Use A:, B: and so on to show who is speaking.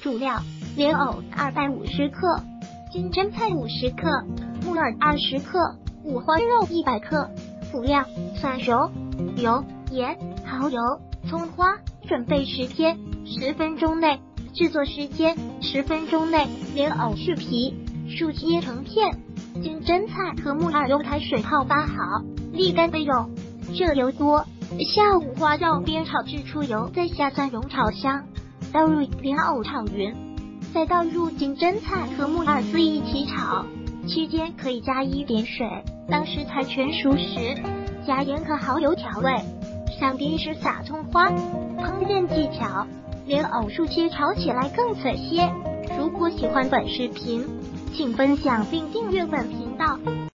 A: 主料：莲藕250克，金针菜50克，木耳20克，五花肉100克。辅料：蒜蓉、油、盐、蚝油、葱花。准备10天，10分钟内。制作时间10分钟内。莲藕去皮，竖切成片。金针菜和木耳用开水泡发好，沥干备用。热油多，下五花肉煸炒至出油，再下蒜蓉炒香，倒入莲藕炒匀，再倒入金针菜和木耳丝一起炒，期间可以加一点水。当食材全熟时，加盐和蚝油调味。上碟时撒葱花。烹饪技巧：莲藕竖切炒起来更脆些。如果喜欢本视频，请分享并订阅本频道。